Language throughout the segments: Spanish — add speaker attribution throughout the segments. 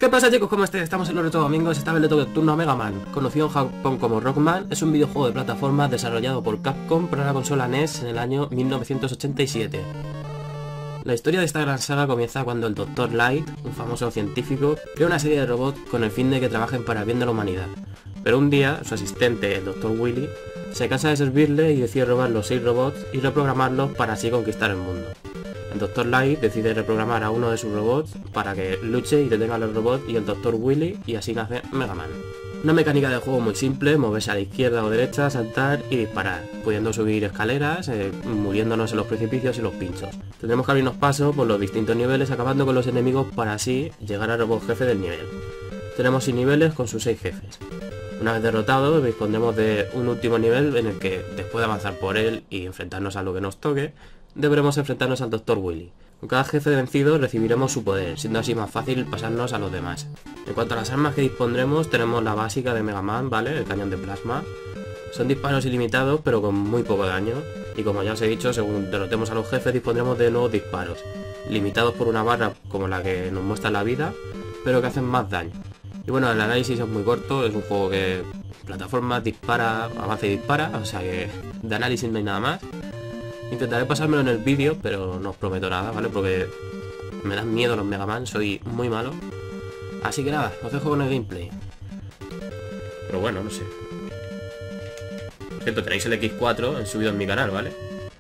Speaker 1: ¿Qué pasa, chicos? ¿Cómo estáis? Estamos en los Retro Domingos. Esta vez le toca el turno a Mega Man, conocido en Japón como Rockman. Es un videojuego de plataformas desarrollado por Capcom para la consola NES en el año 1987. La historia de esta gran saga comienza cuando el Dr. Light, un famoso científico, crea una serie de robots con el fin de que trabajen para el bien de la humanidad. Pero un día, su asistente, el Dr. Willy, se cansa de servirle y decide robar los 6 robots y reprogramarlos para así conquistar el mundo. El Dr. Light decide reprogramar a uno de sus robots para que luche y detenga a los robots y el Dr. Willy, y así nace Mega Man. Una mecánica de juego muy simple: moverse a la izquierda o derecha, saltar y disparar, pudiendo subir escaleras, muriéndonos en los precipicios y los pinchos. Tendremos que abrirnos paso por los distintos niveles, acabando con los enemigos para así llegar al robot jefe del nivel. Tenemos 6 niveles con sus 6 jefes. Una vez derrotados, dispondremos de un último nivel en el que, después de avanzar por él y enfrentarnos a lo que nos toque, deberemos enfrentarnos al Dr. Willy. Con cada jefe vencido recibiremos su poder, siendo así más fácil pasarnos a los demás. En cuanto a las armas que dispondremos, tenemos la básica de Mega Man, ¿vale? El cañón de plasma. Son disparos ilimitados, pero con muy poco daño. Y como ya os he dicho, según derrotemos a los jefes, dispondremos de nuevos disparos, limitados por una barra como la que nos muestra la vida, pero que hacen más daño. Y bueno, el análisis es muy corto, es un juego que plataforma, dispara, avanza y dispara, o sea que de análisis no hay nada más. Intentaré pasármelo en el vídeo, pero no os prometo nada, ¿vale? Porque me dan miedo los Mega Man, soy muy malo. Así que nada, os dejo con el gameplay. Pero bueno, no sé. Por cierto, tenéis el X4 subido en mi canal, ¿vale?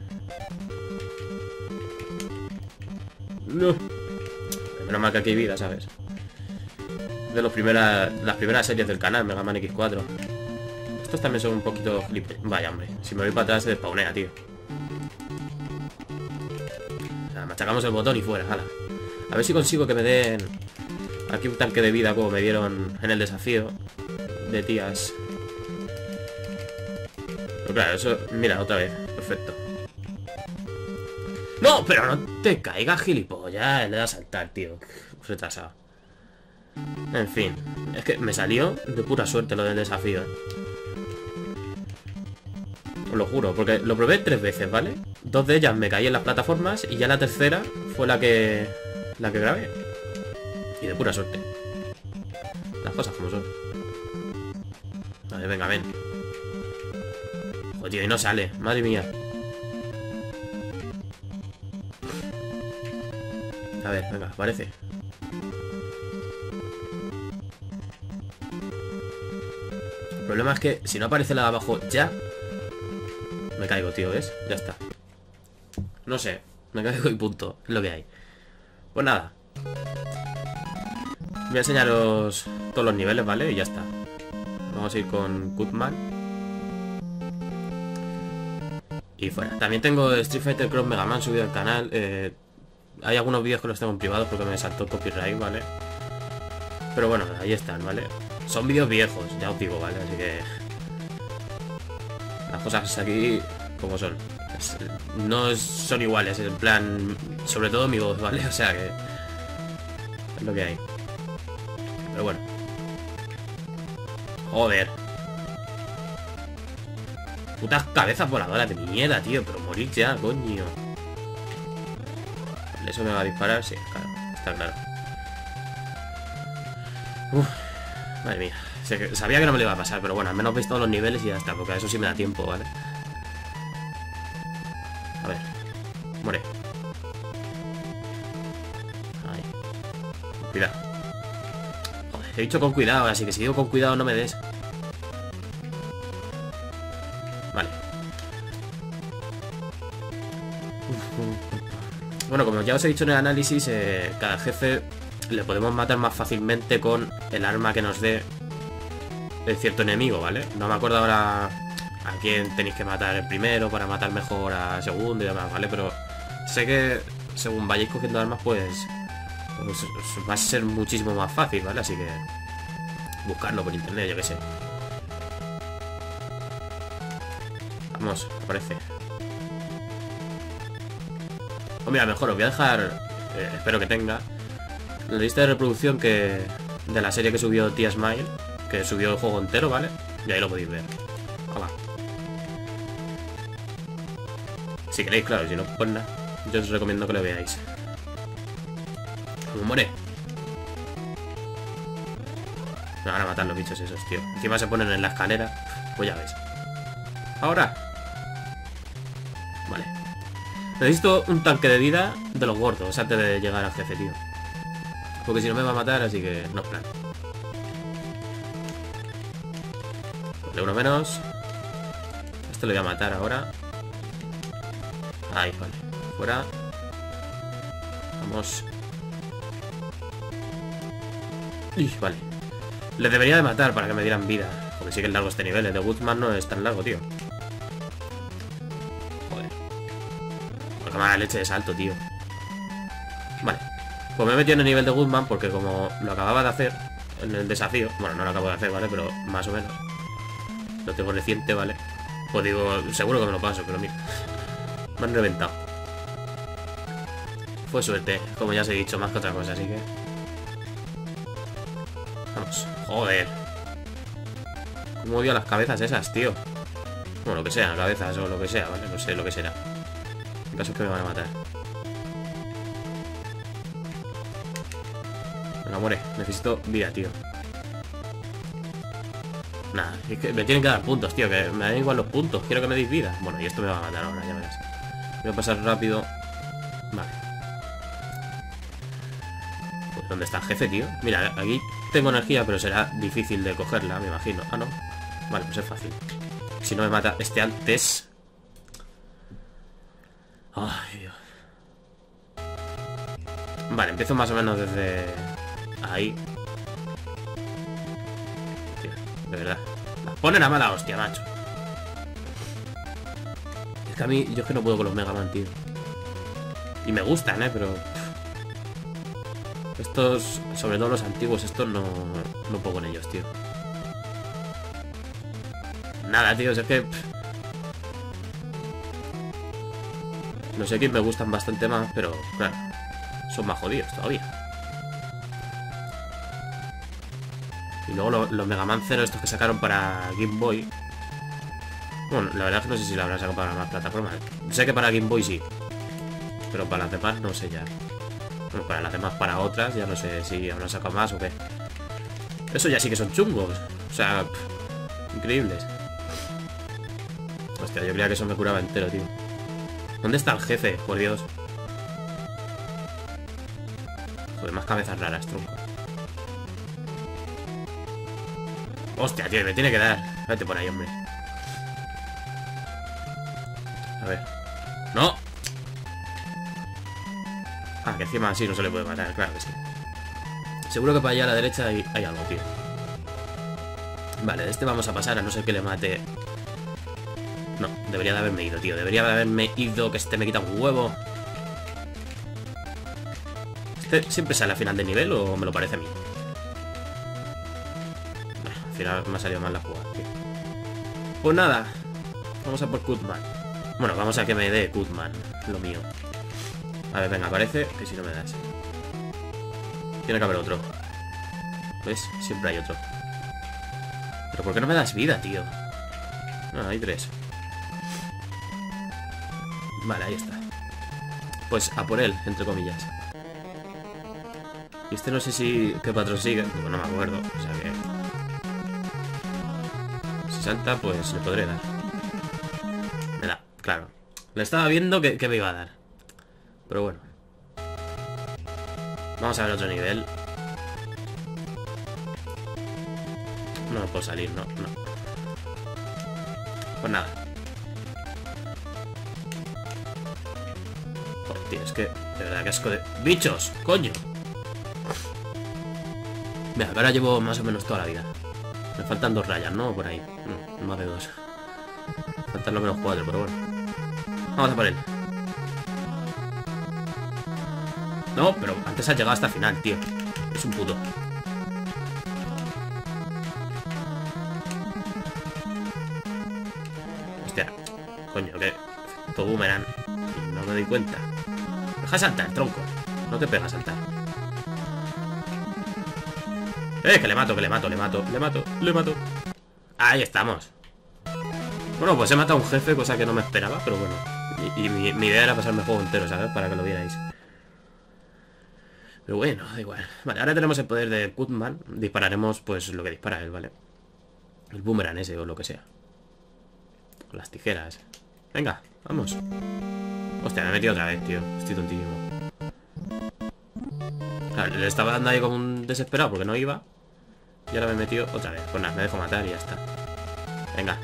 Speaker 1: No. Menos mal que aquí hay vida, ¿sabes? De las primeras series del canal, Mega Man X4. Estos también son un poquito flipes. Vaya, hombre, si me voy para atrás se despawnea, tío. O sea, machacamos el botón y fuera, jala. A ver si consigo que me den aquí un tanque de vida como me dieron en el desafío de tías. Pero claro, eso... Mira, otra vez. Perfecto. ¡No! Pero no te caigas, gilipollas. Le da a saltar, tío. Retrasado. En fin, es que me salió de pura suerte lo del desafío, Os lo juro, porque lo probé 3 veces, ¿vale? 2 de ellas me caí en las plataformas y ya la tercera fue la que grabé. Y de pura suerte. Las cosas como son. Vale, venga, ven. Joder, tío, y no sale, madre mía. A ver, venga, aparece. El problema es que si no aparece la de abajo ya, me caigo, tío, ¿ves? Ya está. No sé, me caigo y punto. Es lo que hay. Pues nada. Voy a enseñaros todos los niveles, ¿vale? Y ya está. Vamos a ir con Goodman. Y fuera. También tengo Street Fighter Cross Mega Man subido al canal. Hay algunos vídeos que los tengo en privado porque me saltó el copyright, ¿vale? Pero bueno, ahí están, ¿vale? Son vídeos viejos, ya os digo, ¿vale? Así que... las cosas aquí como son. No son iguales, en plan... Sobre todo mi voz, ¿vale? O sea que... es lo que hay. Pero bueno. Joder. Putas cabezas voladoras de mierda, tío. Pero morir ya, coño. ¿Eso me va a disparar? Sí, claro. Está claro. Uf. Madre mía, sabía que no me lo iba a pasar, pero bueno, al menos veis todos los niveles y ya está, porque a eso sí me da tiempo, ¿vale? A ver, muere. Ahí. Cuidado. Joder, he dicho con cuidado, así que si digo con cuidado no me des. Vale. Bueno, como ya os he dicho en el análisis, cada jefe le podemos matar más fácilmente con el arma que nos dé cierto enemigo, ¿vale? No me acuerdo ahora a quién tenéis que matar el primero para matar mejor al segundo y demás, ¿vale? Pero sé que según vayáis cogiendo armas, pues va a ser muchísimo más fácil, ¿vale? Así que buscarlo por internet, yo qué sé. Vamos, aparece. O mira, mejor os voy a dejar, espero que tenga, la lista de reproducción de la serie que subió Tía Smile, que subió el juego entero, ¿vale? Y ahí lo podéis ver. Hola. Si queréis, claro, si no, pues nada. Yo os recomiendo que lo veáis. ¿Cómo muere? Me van a matar los bichos esos, tío. Encima se ponen en la escalera. Pues ya ves. Ahora. Vale. Necesito un tanque de vida de los gordos antes de llegar al jefe, tío. Porque si no me va a matar, así que no es plan. Vale, uno menos. Este lo voy a matar ahora. Ahí, vale. Fuera. Vamos. Vale. Les debería de matar para que me dieran vida. Porque sí que es largo este nivel. El de Woodman no es tan largo, tío. Joder. Porque mala leche de salto, tío. Vale. Pues me he metido en el nivel de Woodman porque como lo acababa de hacer en el desafío. Bueno, no lo acabo de hacer, ¿vale? Pero más o menos. Lo tengo reciente, ¿vale? Pues digo, seguro que me lo paso, pero mira. Me han reventado. Fue suerte, como ya os he dicho, más que otra cosa, así que... Vamos, joder. Cómo odio las cabezas esas, tío. Bueno, lo que sea, cabezas o lo que sea, ¿vale? No sé lo que será. El caso es que me van a matar. Venga, muere. Necesito vida, tío. Nah, es que me tienen que dar puntos, tío. Que me dan igual los puntos. Quiero que me deis vida. Bueno, y esto me va a matar ahora, ya verás. Voy a pasar rápido. Vale. Pues, ¿dónde está el jefe, tío? Mira, aquí tengo energía, pero será difícil de cogerla, me imagino. Ah, no. Vale, pues es fácil. Si no me mata este antes. Ay, Dios. Vale, empiezo más o menos desde... ahí. Tío, de verdad. Las ponen a mala hostia, macho. Es que a mí, yo es que no puedo con los Mega Man, tío. Y me gustan, pero... estos, sobre todo los antiguos, estos no puedo con ellos, tío. Nada, tío, es que... no sé quién me gustan bastante más, pero claro, son más jodidos todavía. Y luego los Mega Man 0 estos que sacaron para Game Boy. Bueno, la verdad es que no sé si lo habrán sacado para más plataformas. Sé que para Game Boy sí, pero para las demás no sé ya. Bueno, para las demás, para otras, ya no sé si habrán sacado más o qué. Eso ya sí que son chungos. O sea, increíbles. Hostia, yo creía que eso me curaba entero, tío. ¿Dónde está el jefe? Por Dios. Joder, más cabezas raras, tronco. Hostia, tío, me tiene que dar. Vete por ahí, hombre. A ver. ¡No! Ah, que encima así no se le puede matar, claro que sí. Seguro que para allá a la derecha hay algo, tío. Vale, de este vamos a pasar, a no ser que le mate. No, debería de haberme ido, tío. Debería de haberme ido, que este me quita un huevo. ¿Este siempre sale al final del nivel o me lo parece a mí? Al final me ha salido mal la jugada, tío. Pues nada, vamos a por Cutman. Bueno, vamos a que me dé Cutman, lo mío. A ver, venga, parece que si no me das. Tiene que haber otro. ¿Ves? Siempre hay otro. ¿Pero por qué no me das vida, tío? No, hay 3. Vale, ahí está. Pues a por él, entre comillas. Y este no sé si... qué patrón sigue, porque no me acuerdo. O sea que... si salta, pues le podré dar. Me da, claro. Le estaba viendo que me iba a dar. Pero bueno. Vamos a ver otro nivel. No puedo salir, no. Pues nada. Joder, tío, es que... de verdad, que asco de... ¡bichos! ¡Coño! Mira, ahora llevo más o menos toda la vida. Me faltan 2 rayas, ¿no? Por ahí. No, más de 2. Faltan lo menos 4, pero bueno. Vamos a por él. No, pero antes has llegado hasta el final, tío. Es un puto. Hostia. Coño, que... todo boomerang. Y no me doy cuenta. Deja saltar, tronco. No te pegas saltar. Que le mato, le mato. Ahí estamos. Bueno, pues he matado a un jefe, cosa que no me esperaba, pero bueno. Y mi idea era pasarme el juego entero, ¿sabes? Para que lo vierais. Pero bueno, da igual. Vale, ahora tenemos el poder de Cutman. Dispararemos pues lo que dispara él, ¿vale? El boomerang ese o lo que sea. Con las tijeras. Venga, vamos. Hostia, me he metido otra vez, tío. Estoy tontísimo. Claro, le estaba dando ahí como un desesperado porque no iba. Y ahora me he metido otra vez. Pues nada, me dejo matar y ya está. Venga.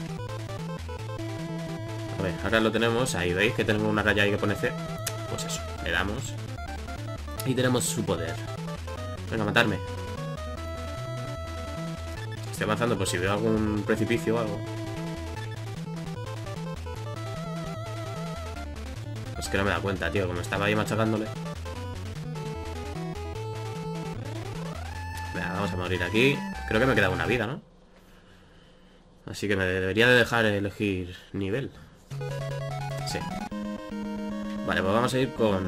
Speaker 1: A ver, ahora lo tenemos. Ahí veis que tenemos una raya ahí que pone C. Pues eso, le damos. Y tenemos su poder. Venga, matarme. Estoy avanzando por si veo algún precipicio o algo. Es que no me da cuenta, tío. Como estaba ahí machacándole. Venga, vamos a morir aquí. Creo que me queda una vida, ¿no? Así que me debería de dejar elegir nivel. Sí. Vale, pues vamos a ir con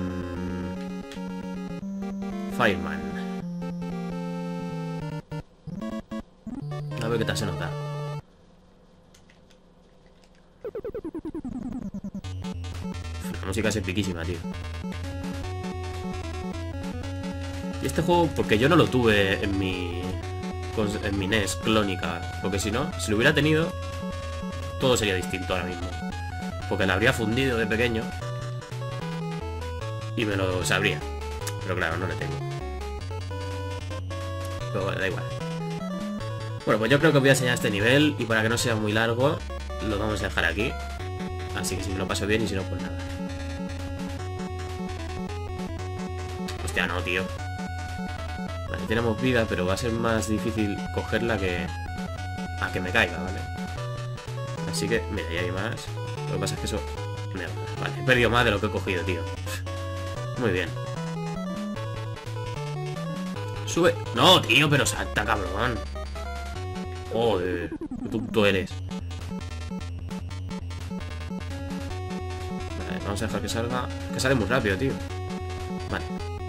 Speaker 1: Fireman. A ver qué tal se nota. La música es epiquísima, tío. Y este juego, porque yo no lo tuve en mi NES clónica, porque si no, si lo hubiera tenido, todo sería distinto ahora mismo. Porque la habría fundido de pequeño y me lo sabría. Pero claro, no le tengo. Pero bueno, da igual. Bueno, pues yo creo que os voy a enseñar este nivel y para que no sea muy largo, lo vamos a dejar aquí. Así que si me lo paso bien y si no, pues nada. Hostia, no, tío. Vale, tenemos vida, pero va a ser más difícil cogerla que a que me caiga, ¿vale? Así que, mira, ya hay más. Lo que pasa es que eso... Vale, he perdido más de lo que he cogido, tío. Muy bien. Sube. No, tío, pero salta, cabrón. Joder, qué tonto eres. Vale, vamos a dejar que salga. Que sale muy rápido, tío. Vale.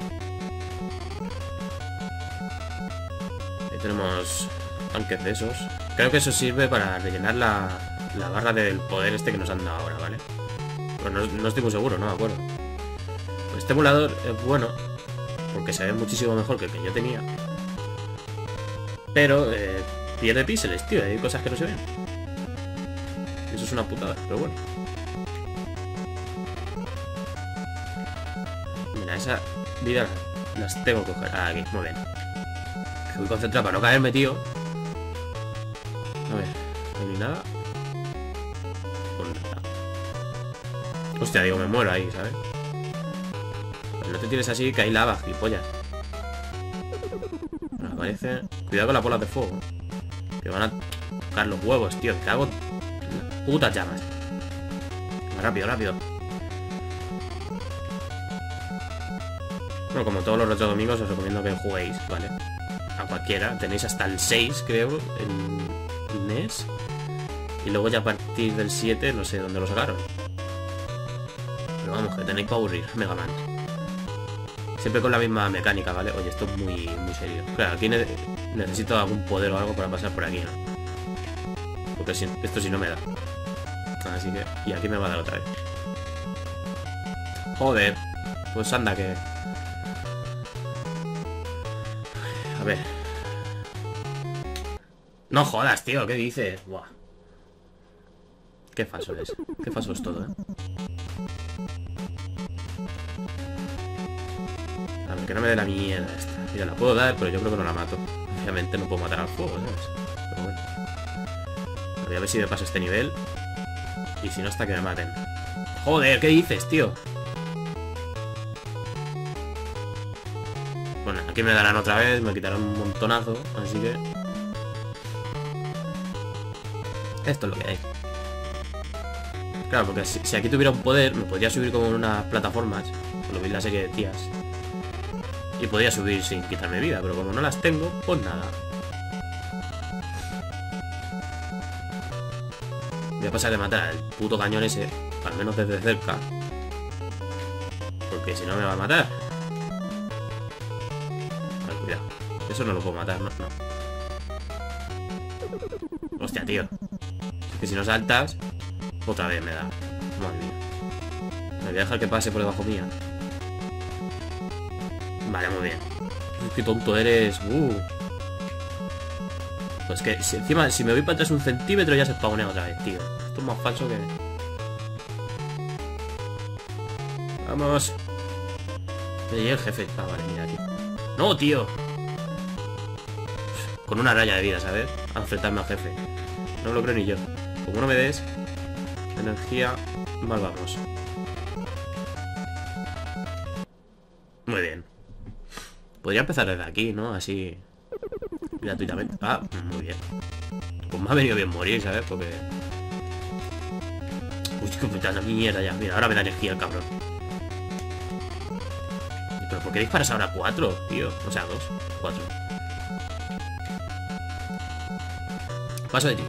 Speaker 1: Ahí tenemos tanques de esos. Creo que eso sirve para rellenar la barra del poder este que nos han dado ahora, ¿vale? Pues no estoy muy seguro, no me acuerdo. Pues este emulador es bueno porque se ve muchísimo mejor que el que yo tenía. Pero pierde píxeles, tío. Hay cosas que no se ven. Eso es una putada, pero bueno. Mira, esa vida las tengo que coger. Ah, aquí, muy bien. Me voy concentrado para no caerme, tío. A ver, no hay nada. Pues nada. Hostia, digo, me muero ahí, ¿sabes? Pues no te tires así, que hay lava, gilipollas. Me parece... Cuidado con las bolas de fuego. Que van a tocar los huevos, tío. Que hago putas llamas. Rápido, rápido. Bueno, como todos los retro domingos, os recomiendo que juguéis, ¿vale? A cualquiera. Tenéis hasta el 6, creo, en NES. Y luego ya a partir del 7, no sé dónde lo sacaron. Pero vamos, que tenéis para aburrir. Mega Man. Siempre con la misma mecánica, ¿vale? Oye, esto es muy serio. Claro, aquí necesito algún poder o algo para pasar por aquí, ¿no? Porque esto sí no me da. Así que... Y aquí me va a dar otra vez. Joder. Pues anda que... A ver. No jodas, tío. ¿Qué dices? Buah. Qué falso es. Qué falso es todo, ¿eh? A ver, que no me dé la mierda esta. Mira, la puedo dar, pero yo creo que no la mato. Obviamente no puedo matar al fuego, ¿sabes? Pero bueno. Voy a ver si me paso este nivel. Y si no, hasta que me maten. Joder, ¿qué dices, tío? Bueno, aquí me darán otra vez. Me quitarán un montonazo. Así que... Esto es lo que hay. Claro, porque si aquí tuviera un poder, me podría subir como en unas plataformas. Lo vi en la serie de tías. Y podría subir sin quitarme vida, pero como no las tengo, pues nada. Voy a pasar de matar al puto cañón ese, al menos desde cerca. Porque si no me va a matar. Vale, cuidado. Eso no lo puedo matar, no. Hostia, tío. Es que si no saltas, otra vez me da. Madre mía. Me voy a dejar que pase por debajo mía. Vale, muy bien. Uy, qué tonto eres. Pues que si, encima, si me voy para atrás 1 centímetro ya se spawnea otra vez, tío. Esto es más falso que... Vamos. Y el jefe. Ah, vale, mira aquí. ¡No, tío! Con una raya de vida, ¿sabes? A enfrentarme al jefe. No lo creo ni yo. Como no me des energía, mal vamos. Muy bien. Podría empezar desde aquí, ¿no? Así... gratuitamente. Ah, muy bien. Pues me ha venido bien morir, ¿sabes? Porque... Uy, qué puta mierda ya. Mira, ahora me da energía el cabrón. ¿Pero por qué disparas ahora 4, tío? O sea, 2, 4. Paso de ti.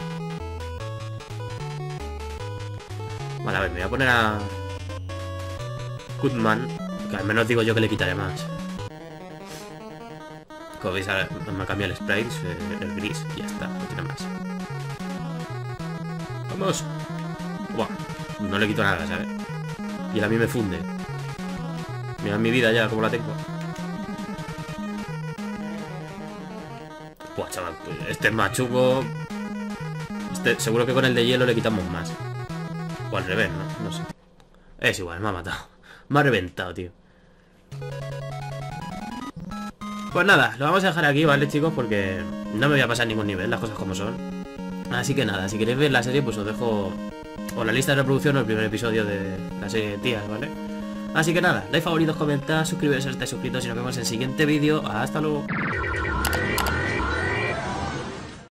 Speaker 1: Vale, a ver, me voy a poner a... Goodman. Que al menos digo yo que le quitaré más. Como veis, ahora me ha cambiado el sprite, el gris, y ya está, no tiene más. ¡Vamos! Buah, no le quito nada, ¿sabes? Y él a mí me funde. Mira mi vida ya, como la tengo. Buah, chaval, pues este es más chungo. Este, seguro que con el de hielo le quitamos más. O al revés, ¿no? No sé. Es igual, me ha matado. Me ha reventado, tío. Pues nada, lo vamos a dejar aquí, ¿vale, chicos? Porque no me voy a pasar ningún nivel, las cosas como son. Así que nada, si queréis ver la serie, pues os dejo o la lista de reproducción o el primer episodio de la serie Tías, ¿vale? Así que nada, like, favoritos, comentad, suscribiros si no estáis suscritos y nos vemos en el siguiente vídeo. Hasta luego.